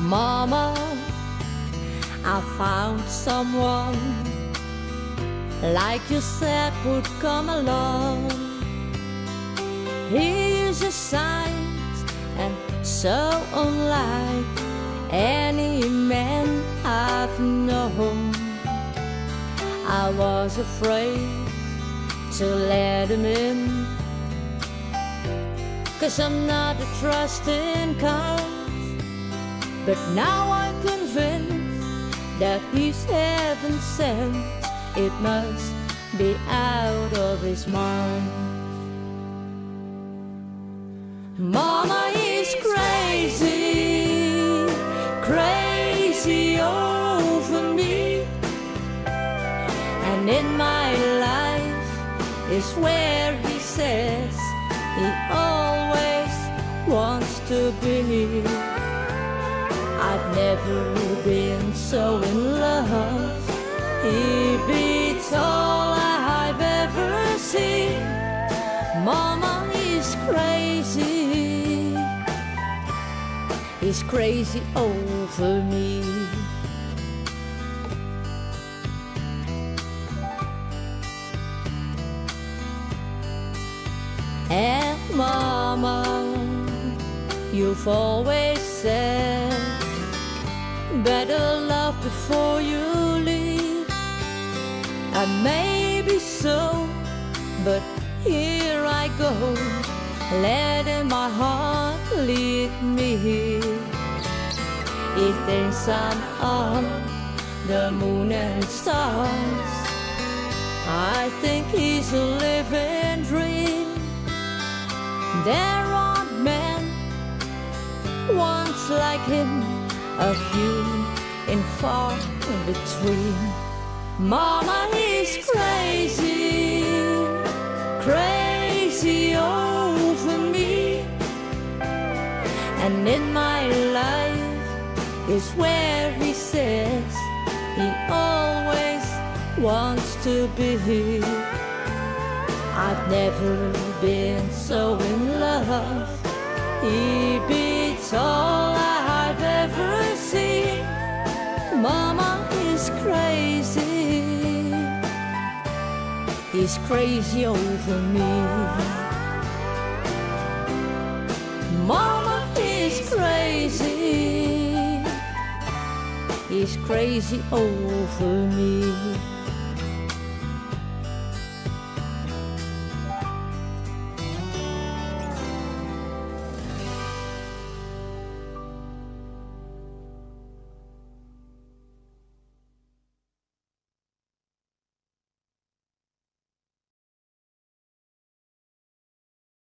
Mama, I found someone like you said would come along. He is a saint and so unlike any man I've known. I was afraid to let him in, 'cause I'm not a trusting kind. But now I'm convinced that he's heaven sent. It must be out of his mind. Mama is crazy, crazy over me. And in my life is where he says he always wants to be. I've never been so in love. He beats all I've ever seen. Mama is crazy. He's crazy over me. And Mama, you've always said better love before you leave. And maybe so, but here I go, letting my heart lead me. He thinks I'm on the moon and stars. I think he's a living dream. There aren't men once like him, a few in far between. Mama is crazy, crazy over me. And in my life is where he says he always wants to be. I've never been so in love. He beats all I've ever seen. Mama is crazy. He's crazy over me. Mama is crazy. He's crazy over me.